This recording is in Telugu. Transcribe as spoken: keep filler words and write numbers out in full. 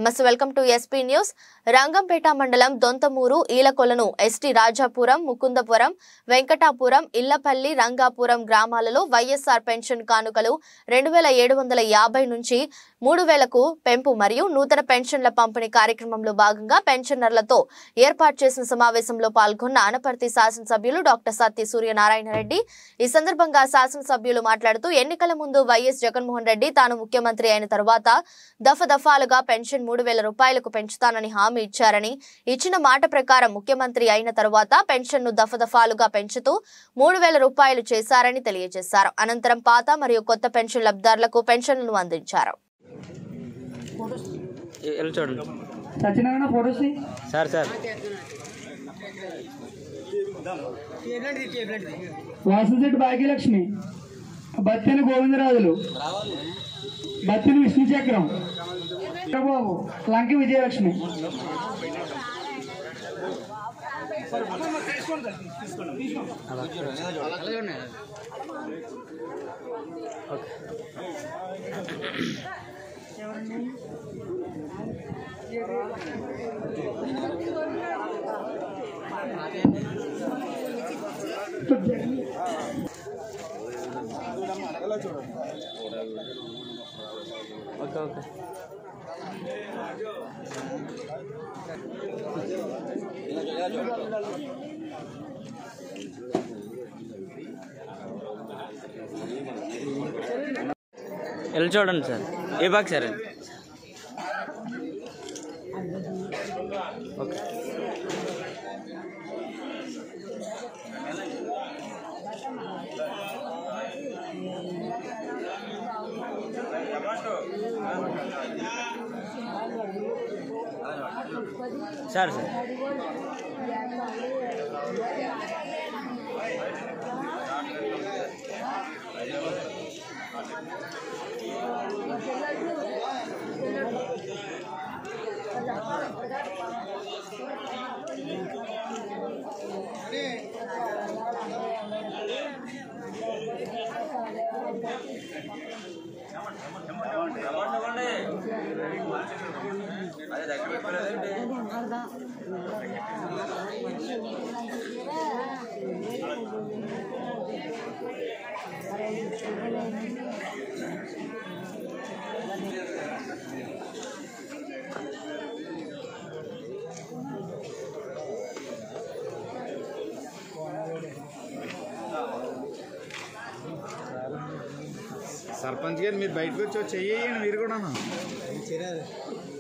నమస్తే welcome to SP news. Rangampeta మండలం దొంతమూరు ఈలకొలను ఎస్టీ రాజాపురం ముకుందపురం వెంకటాపురం ఇల్లపల్లి రంగాపురం గ్రామాలలో వైఎస్ఆర్ పెన్షన్ కానుకలు రెండు వేల ఏడు వందల యాభై నుంచి మూడు వేలకు పెంపు మరియు నూతన పెన్షన్ల పంపిణీ కార్యక్రమంలో భాగంగా పెన్షనర్లతో ఏర్పాటు చేసిన సమావేశంలో పాల్గొన్న అనపర్తి శాసనసభ్యులు డాక్టర్ సత్తి సూర్యనారాయణ రెడ్డి. ఈ సందర్భంగా శాసనసభ్యులు మాట్లాడుతూ ఎన్నికల ముందు వైఎస్ జగన్మోహన్ రెడ్డి తాను ముఖ్యమంత్రి అయిన తర్వాత దఫ దఫాలుగా పెన్షన్ మూడు వేల రూపాయలకు పెంచుతానని హామీ ఇచ్చారని, ఇచ్చిన మాట ప్రకారం ముఖ్యమంత్రి అయిన తర్వాత పెన్షన్ ను దఫ దఫాలుగా పెంచుతూ మూడు వేల రూపాయలు చేశారని తెలియజేశారు. అనంతరం పాత మరియు కొత్త పెన్షన్ లబ్ధిదారులకు పెన్షన్లను అందించారు. వాసంశెట్టి భాగ్యలక్ష్మి, బత్తెన గోవిందరాజులు, బత్తిన విష్ణు చక్రం, బాబు లంకి విజయలక్ష్మి. ఓకే ఓకే వెళ్ళి చూడండి సార్. ఏ బాక్ sir? Okay sir sir sarpanch గారు మీరు బయటకు వచ్చి చెయ్యండి. మీరు కూడా